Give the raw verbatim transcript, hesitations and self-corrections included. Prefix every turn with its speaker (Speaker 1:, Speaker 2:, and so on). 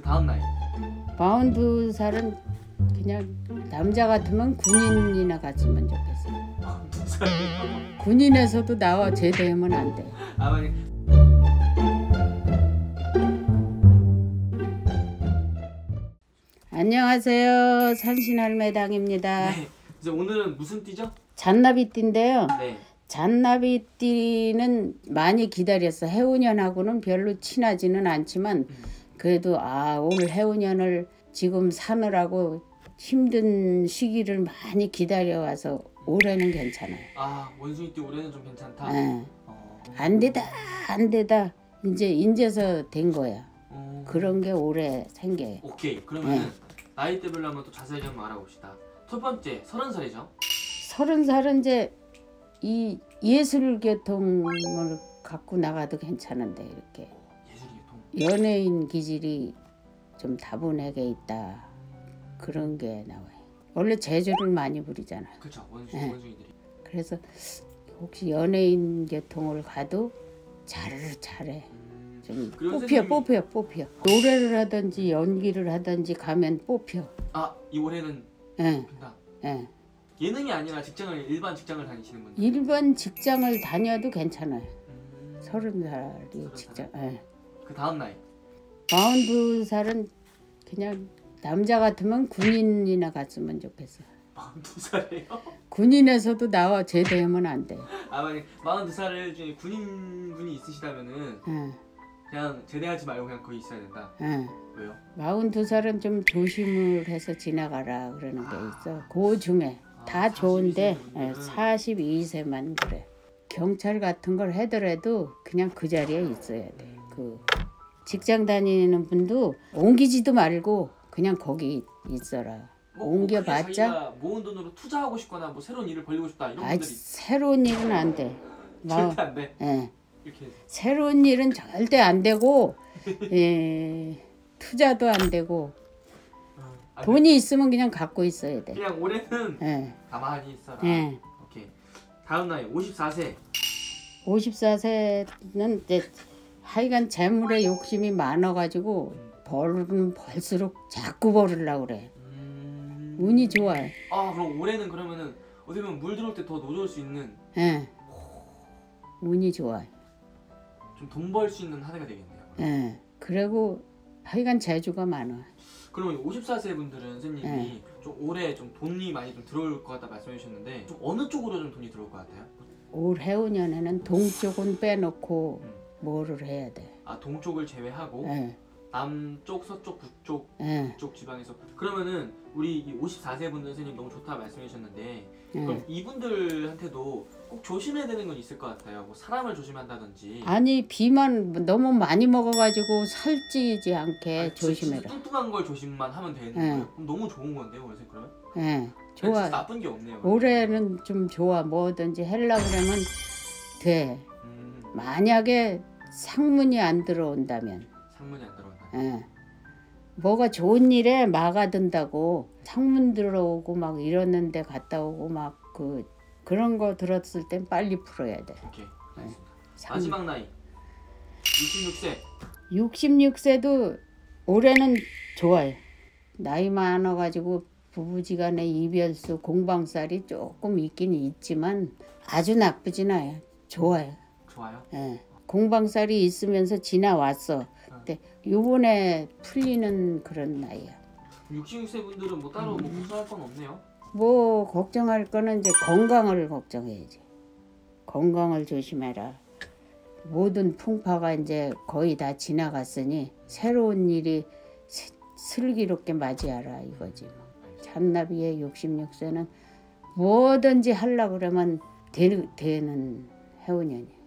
Speaker 1: 다음 나이.
Speaker 2: 마흔두 살은 그냥 남자 같으면 군인이나 갔으면 좋겠어.
Speaker 1: 마흔두 살이요?
Speaker 2: 군인에서도 나와 제대하면 안 돼.
Speaker 1: 아버님.
Speaker 2: 안녕하세요. 산신할매당입니다.
Speaker 1: 네. 이제 오늘은 무슨 띠죠?
Speaker 2: 잔나비띠인데요.
Speaker 1: 네.
Speaker 2: 잔나비띠는 많이 기다렸어. 해운년하고는 별로 친하지는 않지만
Speaker 1: 음.
Speaker 2: 그래도 아 오늘 해운년을 지금 사느라고 힘든 시기를 많이 기다려와서 올해는 괜찮아요.
Speaker 1: 아 원숭이띠 올해는 좀 괜찮다.
Speaker 2: 네.
Speaker 1: 어...
Speaker 2: 안 되다 안 되다 이제 인제서 된 거야.
Speaker 1: 어...
Speaker 2: 그런 게 올해 생겨요.
Speaker 1: 오케이. 그러면
Speaker 2: 네.
Speaker 1: 나이대별로 한번 또 자세히 한번 알아봅시다. 첫 번째 서른 살이죠?
Speaker 2: 서른 살은 이제 이 예술계통을 갖고 나가도 괜찮은데 이렇게
Speaker 1: 예술계통.
Speaker 2: 연예인 기질이 좀 다분하게 있다 그런 게 나와요. 원래 재주를 많이 부리잖아요.
Speaker 1: 그렇죠. 원숭이,
Speaker 2: 네.
Speaker 1: 원숭이들이.
Speaker 2: 그래서 혹시 연예인 계통을 가도 잘 잘해.
Speaker 1: 음...
Speaker 2: 좀
Speaker 1: 그리고
Speaker 2: 뽑혀
Speaker 1: 선생님이...
Speaker 2: 뽑혀 뽑혀. 노래를 하든지 연기를 하든지 가면 뽑혀.
Speaker 1: 아, 이 올해는
Speaker 2: 예.
Speaker 1: 뽑힌다.
Speaker 2: 예.
Speaker 1: 예능이 아니라 직장을 일반 직장을 다니시는 분들.
Speaker 2: 일반 직장을 다녀도 괜찮아요.
Speaker 1: 음...
Speaker 2: 서른 살이 직장. 예.
Speaker 1: 그 다음 나이.
Speaker 2: 마흔두 살은 그냥 남자 같으면 군인이나 갔으면 좋겠어.
Speaker 1: 마흔두 살이에요?
Speaker 2: 군인에서도 나와 제대하면 안 돼.
Speaker 1: 아버님 마흔두 살 중에 군인분이 있으시다면은
Speaker 2: 예.
Speaker 1: 그냥 제대하지 말고 그냥 거기 있어야 된다.
Speaker 2: 예.
Speaker 1: 왜요?
Speaker 2: 마흔두 살은 좀 조심을 해서 지나가라 그러는 게 있어. 그 중에 다
Speaker 1: 아,
Speaker 2: 좋은데
Speaker 1: 분들은...
Speaker 2: 예, 사십이 세만 그래. 경찰 같은 걸 하더라도 그냥 그 자리에 있어야 돼. 그 직장 다니는 분도 옮기지도 말고 그냥 거기 있어라.
Speaker 1: 뭐,
Speaker 2: 옮겨봤자
Speaker 1: 뭐 자기가 모은 돈으로 투자하고 싶거나 뭐 새로운 일을 벌리고 싶다 이런
Speaker 2: 아이,
Speaker 1: 분들이
Speaker 2: 새로운 일은 안 돼.
Speaker 1: 절대 안 돼.
Speaker 2: 예.
Speaker 1: 이렇게
Speaker 2: 새로운 일은 절대 안 되고 예, 투자도 안 되고
Speaker 1: 아,
Speaker 2: 돈이 있으면 그냥 갖고 있어야 돼.
Speaker 1: 그냥 올해는
Speaker 2: 예.
Speaker 1: 가만히 있어라.
Speaker 2: 예.
Speaker 1: 오케이. 다음 나이 오십사 세.
Speaker 2: 오십사 세는 이제 하여간 재물에 욕심이 많아가지고 벌은 벌수록 자꾸 벌으려고 그래.
Speaker 1: 음...
Speaker 2: 운이 좋아요.
Speaker 1: 아 그럼 올해는 그러면은 어떻게 보면 물 들어올 때 더 노져올 수 있는.
Speaker 2: 예. 운이 좋아요.
Speaker 1: 좀 돈 벌 수 있는 한 해가 되겠네요.
Speaker 2: 예. 그리고 하여간 재주가 많아.
Speaker 1: 그러면 오십사 세 분들은 선생님이
Speaker 2: 네.
Speaker 1: 좀 올해 좀 돈이 많이 좀 들어올 것 같다 말씀해 주셨는데 좀 어느 쪽으로 좀 돈이 들어올 것 같아요?
Speaker 2: 올 해운년에는 동쪽은 빼놓고
Speaker 1: 음.
Speaker 2: 뭐를 해야 돼.
Speaker 1: 아 동쪽을 제외하고
Speaker 2: 예.
Speaker 1: 남쪽, 서쪽, 북쪽,
Speaker 2: 예.
Speaker 1: 북쪽 지방에서 그러면은 우리 이 오십사 세 분들 선생님 너무 좋다 말씀해 주셨는데
Speaker 2: 예.
Speaker 1: 그럼 이분들한테도 꼭 조심해야 되는 건 있을 것 같아요. 뭐 사람을 조심한다든지.
Speaker 2: 아니 비만 너무 많이 먹어가지고 살찌지 않게
Speaker 1: 아니,
Speaker 2: 조심해라.
Speaker 1: 진짜 뚱뚱한 걸 조심만 하면 되는
Speaker 2: 네.
Speaker 1: 거예요? 그럼 너무 좋은 건데요, 원래 그러면?
Speaker 2: 예,
Speaker 1: 좋아.
Speaker 2: 좋아.
Speaker 1: 나쁜 게 없네요.
Speaker 2: 올해는 좀 좋아. 뭐든지 하려고 그러면 돼.
Speaker 1: 음,
Speaker 2: 만약에 상문이 안 들어온다면,
Speaker 1: 상문이 안 들어온다.
Speaker 2: 예. 뭐가 좋은 일에 막아든다고 상문 들어오고 막 이러는데 갔다 오고 막 그 그런 거 들었을 땐 빨리 풀어야 돼.
Speaker 1: 오케이.
Speaker 2: 네.
Speaker 1: 알겠습니다.
Speaker 2: 상...
Speaker 1: 마지막 나이 육십육 세.
Speaker 2: 육십육 세도 올해는 좋아요. 나이 많아가지고 부부지간에 이별수 공방살이 조금 있긴 있지만 아주 나쁘진 않아요. 좋아요.
Speaker 1: 좋아요.
Speaker 2: 예. 공방살이 있으면서 지나왔어. 근데 요번에 풀리는 그런 나이야.
Speaker 1: 육십육 세 분들은 뭐 따로 뭐 걱정할 건 없네요.
Speaker 2: 뭐 걱정할 거는 이제 건강을 걱정해야지. 건강을 조심해라. 모든 풍파가 이제 거의 다 지나갔으니 새로운 일이 스, 슬기롭게 맞이하라 이거지. 잔나비의 육십육 세는 뭐든지 하려고 그러면 되, 되는 해운년이야.